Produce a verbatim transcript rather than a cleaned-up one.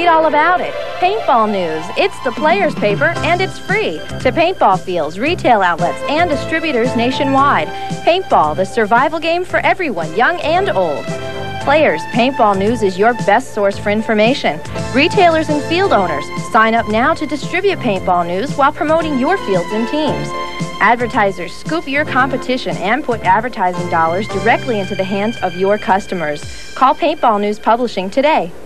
all about it. Paintball News. It's the player's paper, and it's free to paintball fields, retail outlets, and distributors nationwide. Paintball, the survival game for everyone, young and old. Players, Paintball News is your best source for information. Retailers and field owners, sign up now to distribute Paintball News while promoting your fields and teams. Advertisers, scoop your competition and put advertising dollars directly into the hands of your customers. Call Paintball News Publishing today.